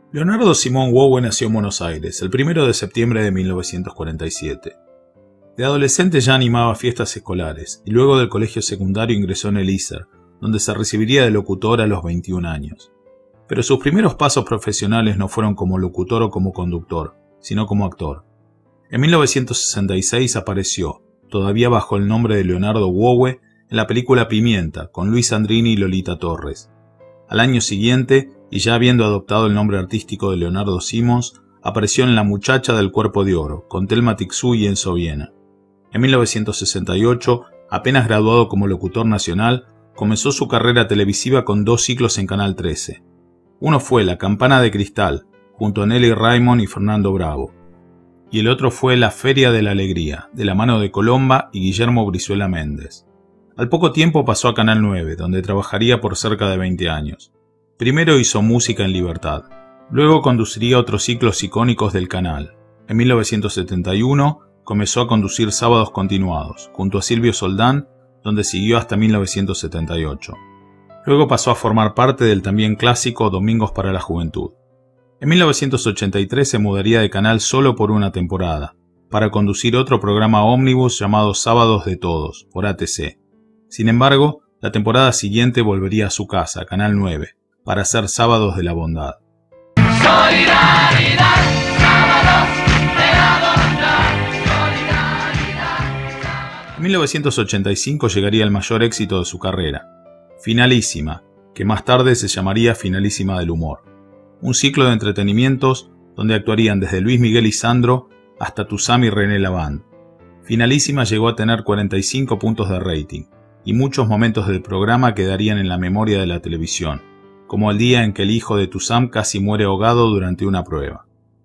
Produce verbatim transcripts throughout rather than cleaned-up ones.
Leonardo Simón Whowe nació en Buenos Aires el primero de septiembre de mil novecientos cuarenta y siete. De adolescente ya animaba fiestas escolares y luego del colegio secundario ingresó en el I S E R, donde se recibiría de locutor a los veintiún años. Pero sus primeros pasos profesionales no fueron como locutor o como conductor, sino como actor. En mil novecientos sesenta y seis apareció, todavía bajo el nombre de Leonardo Whowe, en la película Pimienta, con Luis Sandrini y Lolita Torres. Al año siguiente, y ya habiendo adoptado el nombre artístico de Leonardo Simons, apareció en La muchacha del cuerpo de oro, con Thelma Tixou y Enzo Viena. En mil novecientos sesenta y ocho, apenas graduado como locutor nacional, comenzó su carrera televisiva con dos ciclos en Canal trece. Uno fue La campana de cristal, junto a Nelly Raymond y Fernando Bravo. Y el otro fue La feria de la alegría, de la mano de Colomba y Guillermo Brizuela Méndez. Al poco tiempo pasó a Canal nueve, donde trabajaría por cerca de veinte años. Primero hizo Música en Libertad. Luego conduciría otros ciclos icónicos del canal. En mil novecientos setenta y uno comenzó a conducir Sábados Continuados, junto a Silvio Soldán, donde siguió hasta mil novecientos setenta y ocho. Luego pasó a formar parte del también clásico Domingos para la Juventud. En mil novecientos ochenta y tres se mudaría de canal solo por una temporada, para conducir otro programa ómnibus llamado Sábados de Todos, por A T C. Sin embargo, la temporada siguiente volvería a su casa, Canal nueve, para hacer Sábados de la Bondad. Solidaridad, sábados de la bondad, solidaridad. En mil novecientos ochenta y cinco llegaría el mayor éxito de su carrera, Finalísima, que más tarde se llamaría Finalísima del Humor. Un ciclo de entretenimientos donde actuarían desde Luis Miguel y Sandro hasta Tuzam y René Lavand. Finalísima llegó a tener cuarenta y cinco puntos de rating, y muchos momentos del programa quedarían en la memoria de la televisión, como el día en que el hijo de Tuzam casi muere ahogado durante una prueba.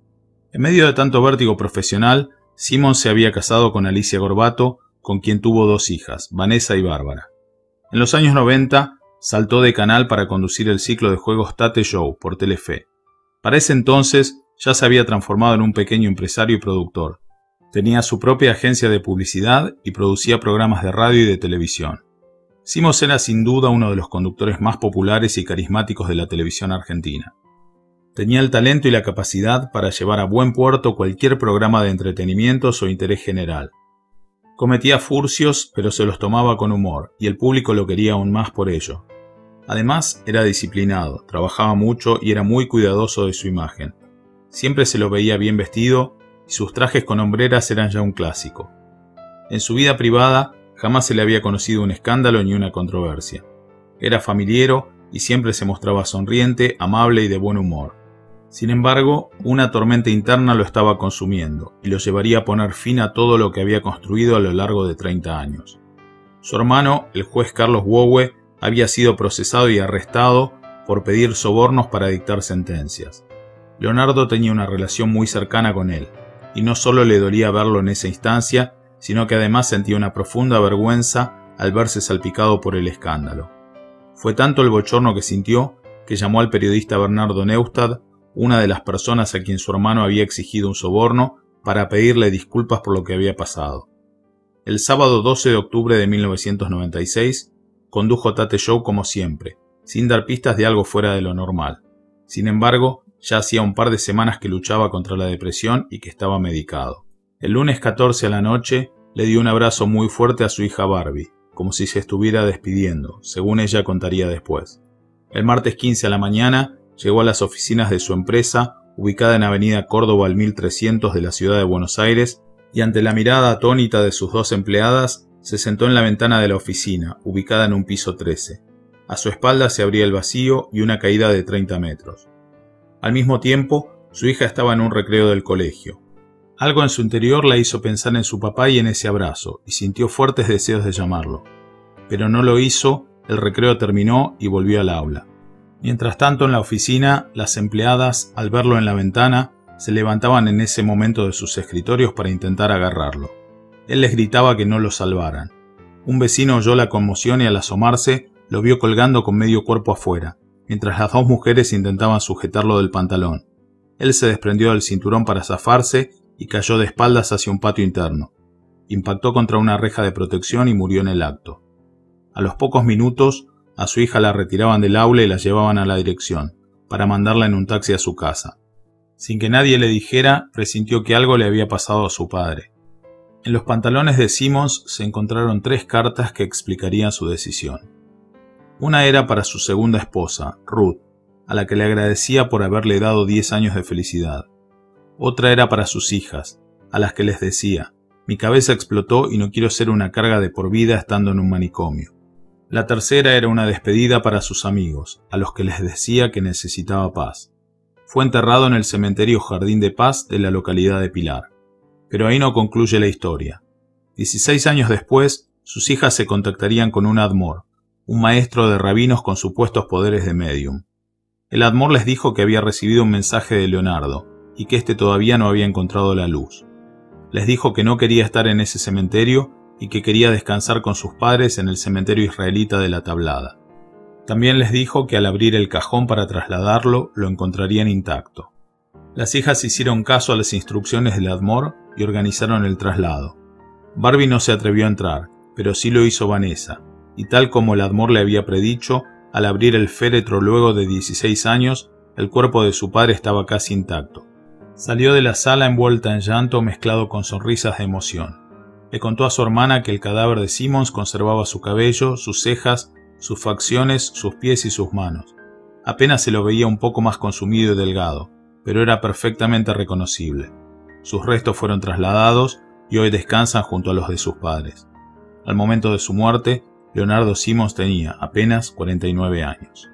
En medio de tanto vértigo profesional, Simons se había casado con Alicia Gorbato, con quien tuvo dos hijas, Vanessa y Bárbara. En los años noventa, saltó de canal para conducir el ciclo de juegos Tate Show por Telefe. Para ese entonces, ya se había transformado en un pequeño empresario y productor. Tenía su propia agencia de publicidad y producía programas de radio y de televisión. Simons era sin duda uno de los conductores más populares y carismáticos de la televisión argentina. Tenía el talento y la capacidad para llevar a buen puerto cualquier programa de entretenimientos o interés general. Cometía furcios, pero se los tomaba con humor, y el público lo quería aún más por ello. Además, era disciplinado, trabajaba mucho y era muy cuidadoso de su imagen. Siempre se lo veía bien vestido, y sus trajes con hombreras eran ya un clásico. En su vida privada, jamás se le había conocido un escándalo ni una controversia. Era familiero y siempre se mostraba sonriente, amable y de buen humor. Sin embargo, una tormenta interna lo estaba consumiendo y lo llevaría a poner fin a todo lo que había construido a lo largo de treinta años. Su hermano, el juez Carlos Whowe, había sido procesado y arrestado por pedir sobornos para dictar sentencias. Leonardo tenía una relación muy cercana con él, y no solo le dolía verlo en esa instancia, sino que además sentía una profunda vergüenza al verse salpicado por el escándalo. Fue tanto el bochorno que sintió que llamó al periodista Bernardo Neustadt, una de las personas a quien su hermano había exigido un soborno, para pedirle disculpas por lo que había pasado. El sábado doce de octubre de mil novecientos noventa y seis condujo Tate Show como siempre, sin dar pistas de algo fuera de lo normal. Sin embargo, ya hacía un par de semanas que luchaba contra la depresión y que estaba medicado. El lunes catorce a la noche le dio un abrazo muy fuerte a su hija Barbie, como si se estuviera despidiendo, según ella contaría después. El martes quince a la mañana llegó a las oficinas de su empresa, ubicada en Avenida Córdoba al mil trescientos de la ciudad de Buenos Aires, y ante la mirada atónita de sus dos empleadas, se sentó en la ventana de la oficina, ubicada en un piso trece. A su espalda se abría el vacío y una caída de treinta metros. Al mismo tiempo, su hija estaba en un recreo del colegio. Algo en su interior la hizo pensar en su papá y en ese abrazo, y sintió fuertes deseos de llamarlo. Pero no lo hizo, el recreo terminó y volvió al aula. Mientras tanto, en la oficina, las empleadas, al verlo en la ventana, se levantaban en ese momento de sus escritorios para intentar agarrarlo. Él les gritaba que no lo salvaran. Un vecino oyó la conmoción y al asomarse, lo vio colgando con medio cuerpo afuera, mientras las dos mujeres intentaban sujetarlo del pantalón. Él se desprendió del cinturón para zafarse y cayó de espaldas hacia un patio interno. Impactó contra una reja de protección y murió en el acto. A los pocos minutos, a su hija la retiraban del aula y la llevaban a la dirección, para mandarla en un taxi a su casa. Sin que nadie le dijera, presintió que algo le había pasado a su padre. En los pantalones de Simmons se encontraron tres cartas que explicarían su decisión. Una era para su segunda esposa, Ruth, a la que le agradecía por haberle dado diez años de felicidad. Otra era para sus hijas, a las que les decía: mi cabeza explotó y no quiero ser una carga de por vida estando en un manicomio. La tercera era una despedida para sus amigos, a los que les decía que necesitaba paz. Fue enterrado en el cementerio Jardín de Paz de la localidad de Pilar. Pero ahí no concluye la historia. Dieciséis años después, sus hijas se contactarían con un Admor, un maestro de rabinos con supuestos poderes de medium. El Admor les dijo que había recibido un mensaje de Leonardo y que éste todavía no había encontrado la luz. Les dijo que no quería estar en ese cementerio y que quería descansar con sus padres en el cementerio israelita de la Tablada. También les dijo que al abrir el cajón para trasladarlo, lo encontrarían intacto. Las hijas hicieron caso a las instrucciones del Admor y organizaron el traslado. Barbie no se atrevió a entrar, pero sí lo hizo Vanessa, y tal como el Admor le había predicho, al abrir el féretro luego de dieciséis años, el cuerpo de su padre estaba casi intacto. Salió de la sala envuelta en llanto mezclado con sonrisas de emoción. Le contó a su hermana que el cadáver de Simmons conservaba su cabello, sus cejas, sus facciones, sus pies y sus manos. Apenas se lo veía un poco más consumido y delgado, pero era perfectamente reconocible. Sus restos fueron trasladados y hoy descansan junto a los de sus padres. Al momento de su muerte, Leonardo Simmons tenía apenas cuarenta y nueve años.